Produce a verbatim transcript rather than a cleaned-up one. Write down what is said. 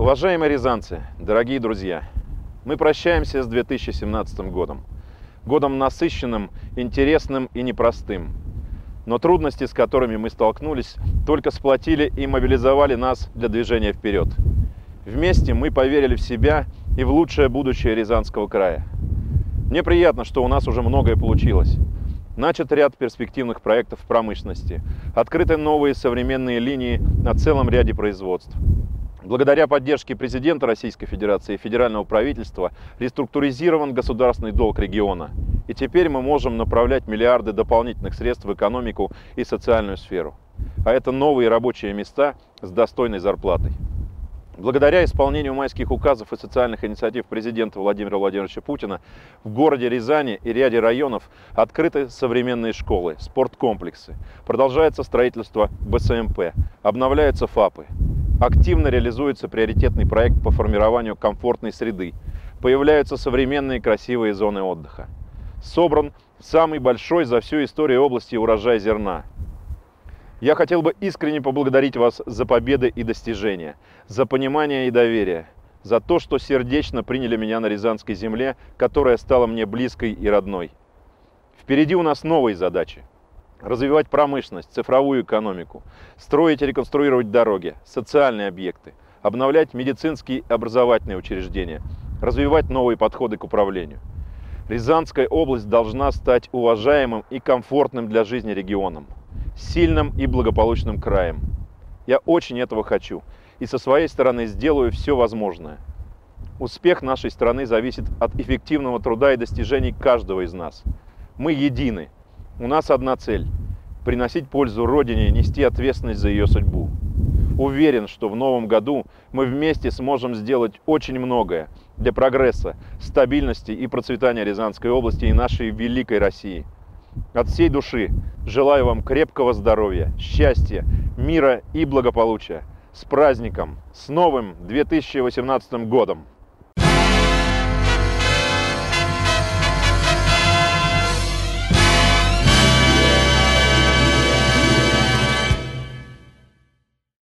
Уважаемые рязанцы, дорогие друзья, мы прощаемся с две тысячи семнадцатым годом. Годом насыщенным, интересным и непростым. Но трудности, с которыми мы столкнулись, только сплотили и мобилизовали нас для движения вперед. Вместе мы поверили в себя и в лучшее будущее Рязанского края. Мне приятно, что у нас уже многое получилось. Начат ряд перспективных проектов в промышленности, открыты новые современные линии на целом ряде производств. Благодаря поддержке президента Российской Федерации и федерального правительства реструктуризирован государственный долг региона. И теперь мы можем направлять миллиарды дополнительных средств в экономику и социальную сферу. А это новые рабочие места с достойной зарплатой. Благодаря исполнению майских указов и социальных инициатив президента Владимира Владимировича Путина в городе Рязани и ряде районов открыты современные школы, спорткомплексы, продолжается строительство бэ эс эм пэ, обновляются ФАПы. Активно реализуется приоритетный проект по формированию комфортной среды, появляются современные красивые зоны отдыха. Собран самый большой за всю историю области урожай зерна. Я хотел бы искренне поблагодарить вас за победы и достижения, за понимание и доверие, за то, что сердечно приняли меня на Рязанской земле, которая стала мне близкой и родной. Впереди у нас новые задачи. Развивать промышленность, цифровую экономику, строить и реконструировать дороги, социальные объекты, обновлять медицинские и образовательные учреждения, развивать новые подходы к управлению. Рязанская область должна стать уважаемым и комфортным для жизни регионом, сильным и благополучным краем. Я очень этого хочу и со своей стороны сделаю все возможное. Успех нашей страны зависит от эффективного труда и достижений каждого из нас. Мы едины. У нас одна цель – приносить пользу Родине и нести ответственность за ее судьбу. Уверен, что в новом году мы вместе сможем сделать очень многое для прогресса, стабильности и процветания Рязанской области и нашей великой России. От всей души желаю вам крепкого здоровья, счастья, мира и благополучия. С праздником! С новым две тысячи восемнадцатым годом!